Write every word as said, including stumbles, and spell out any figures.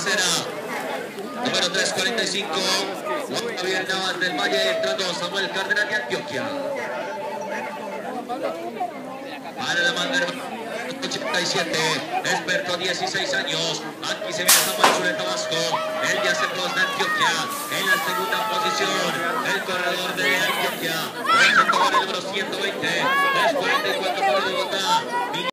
tercera. Número tres cuarenta y cinco. Juan Javier Navas del Valle, entrando Samuel Cárdenas de Antioquia. Para la manga ochenta y siete, experto dieciséis años. Aquí se viene Samuel Zuleta Vasco, el de Aceptos de Antioquia. En la segunda posición, el corredor de Antioquia. El número ciento veinte, tres cuarenta y cuatro para Bogotá.